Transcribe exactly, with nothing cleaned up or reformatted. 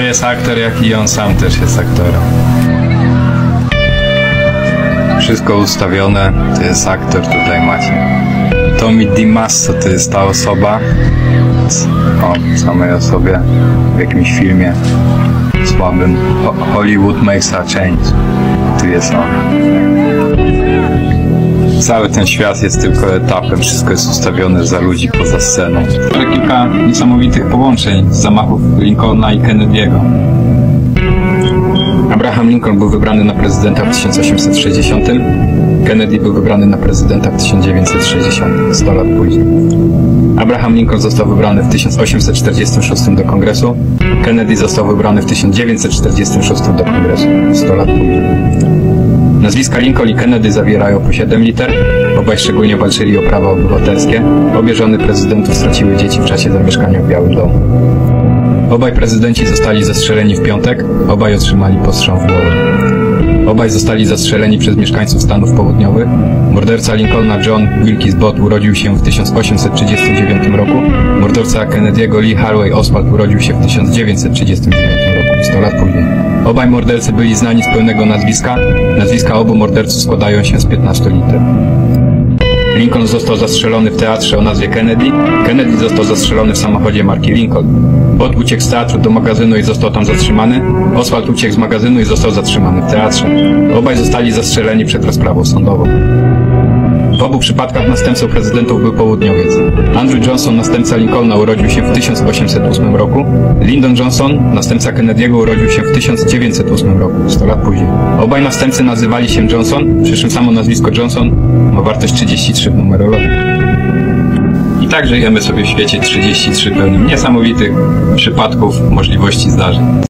jest aktor, jak i on sam też jest aktorem. Wszystko ustawione, to jest aktor, tutaj macie. Tommy DiMasso to jest ta osoba, o samej osobie w jakimś filmie słabym. Hollywood makes a change. Tu jest on. Cały ten świat jest tylko etapem, wszystko jest ustawione za ludzi poza sceną. Kilka niesamowitych połączeń z zamachów Lincolna i Kennedy'ego. Abraham Lincoln był wybrany na prezydenta w tysiąc osiemset sześćdziesiątym. Kennedy był wybrany na prezydenta w tysiąc dziewięćset sześćdziesiątym, sto lat później. Abraham Lincoln został wybrany w tysiąc osiemset czterdziestym szóstym do Kongresu. Kennedy został wybrany w tysiąc dziewięćset czterdziestym szóstym do Kongresu, sto lat później. Nazwiska Lincoln i Kennedy zawierają po siedem liter. Obaj szczególnie walczyli o prawa obywatelskie. Obie żony prezydentów straciły dzieci w czasie zamieszkania w Białym Domu. Obaj prezydenci zostali zastrzeleni w piątek. Obaj otrzymali postrzał w głowę. Obaj zostali zastrzeleni przez mieszkańców Stanów Południowych. Morderca Lincolna John Wilkes Booth urodził się w tysiąc osiemset trzydziestym dziewiątym roku. Morderca Kennedy'ego Lee Harvey Oswald urodził się w tysiąc dziewięćset trzydziestym dziewiątym roku, sto lat później. Obaj mordercy byli znani z pełnego nazwiska. Nazwiska obu morderców składają się z piętnastu liter. Lincoln został zastrzelony w teatrze o nazwie Kennedy. Kennedy został zastrzelony w samochodzie marki Lincoln. Booth uciekł z teatru do magazynu i został tam zatrzymany. Oswald uciekł z magazynu i został zatrzymany w teatrze. Obaj zostali zastrzeleni przed rozprawą sądową. W obu przypadkach następcą prezydentów był południowiec. Andrew Johnson, następca Lincolna, urodził się w tysiąc osiemset ósmym roku. Lyndon Johnson, następca Kennedy'ego, urodził się w tysiąc dziewięćset ósmym roku, sto lat później. Obaj następcy nazywali się Johnson, przy czym samo nazwisko Johnson ma wartość trzydzieści trzy w numerologii. I tak żyjemy sobie w świecie trzydzieści trzy pełnym niesamowitych przypadków, możliwości zdarzeń.